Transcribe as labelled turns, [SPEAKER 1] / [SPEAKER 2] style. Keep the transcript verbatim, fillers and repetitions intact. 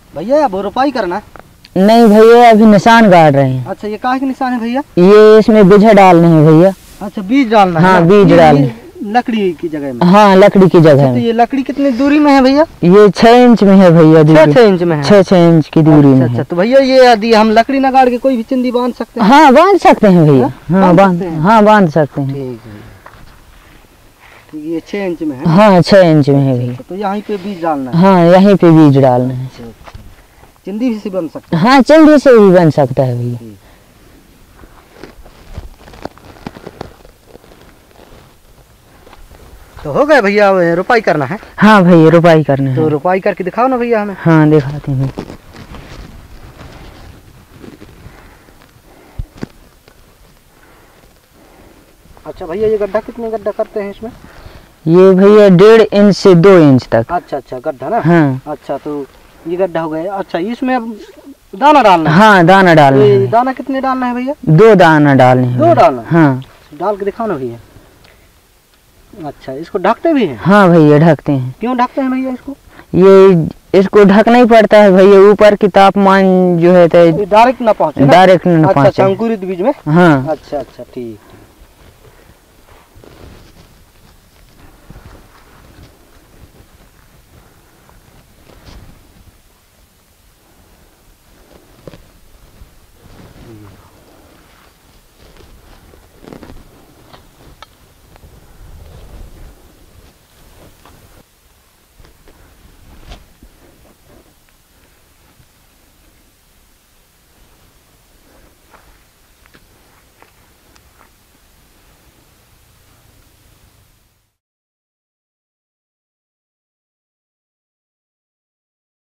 [SPEAKER 1] भैया वो रोपाई करना है?
[SPEAKER 2] नहीं भैया, अभी निशान गाड़ रहे हैं।
[SPEAKER 1] अच्छा, ये कहाँ के निशान है भैया?
[SPEAKER 2] ये इसमें बीज डालने हैं भैया।
[SPEAKER 1] अच्छा, बीज डालना है?
[SPEAKER 2] हाँ, बीज डालने
[SPEAKER 1] लकड़ी की जगह में?
[SPEAKER 2] हाँ, लकड़ी की जगह में।
[SPEAKER 1] तो ये लकड़ी कितनी दूरी में है भैया?
[SPEAKER 2] ये छह इंच में है भैया।
[SPEAKER 1] छह छह इंच में है?
[SPEAKER 2] छह छह इंच की दूरी में है।
[SPEAKER 1] तो भैया ये यदि हम लकड़ी न गाड़ के कोई भी चिंदी बांध सकते हैं?
[SPEAKER 2] हाँ, बांध सकते हैं भैया। हाँ, बांध हाँ बांध सकते हैं।
[SPEAKER 1] ठीक है। ये छह इंच में है?
[SPEAKER 2] हाँ, छह इंच में है भैया।
[SPEAKER 1] तो यहीं पे बीज डालना है?
[SPEAKER 2] हाँ, यहीं पे बीज डालना है।
[SPEAKER 1] चिंदी भी से बन सकता है?
[SPEAKER 2] हाँ, चिंदी से भी बन सकता है भैया।
[SPEAKER 1] तो हो गया भैया, रोपाई करना है?
[SPEAKER 2] हाँ भैया, रोपाई करना है।
[SPEAKER 1] तो रोपाई करके दिखाओ ना भैया हमें।
[SPEAKER 2] हाँ, दिखाते हैं।
[SPEAKER 1] अच्छा भैया, ये गड्ढा कितने गड्ढा करते हैं इसमें?
[SPEAKER 2] ये भैया डेढ़ इंच से दो इंच तक।
[SPEAKER 1] अच्छा अच्छा, गड्ढा ना?
[SPEAKER 2] हाँ।
[SPEAKER 1] अच्छा, तो ये गड्ढा हो गया। अच्छा, इसमें अब दाना डालना है?
[SPEAKER 2] हाँ, दाना डालना है।
[SPEAKER 1] दाना कितने डालना है भैया?
[SPEAKER 2] दो दाना डालने हैं।
[SPEAKER 1] दो डालना?
[SPEAKER 2] हाँ।
[SPEAKER 1] डाल के दिखाओ ना भैया। अच्छा, इसको ढकते भी हैं?
[SPEAKER 2] हाँ भैया, ढकते हैं।
[SPEAKER 1] क्यों ढकते हैं भैया इसको?
[SPEAKER 2] ये इसको ढकना ही पड़ता है भैया, ऊपर की तापमान जो है
[SPEAKER 1] डायरेक्ट ना पहुँचे?
[SPEAKER 2] डायरेक्ट ना पहुँचे।
[SPEAKER 1] अच्छा, अंकुरित बीज में?
[SPEAKER 2] हाँ।
[SPEAKER 1] अच्छा अच्छा, ठीक।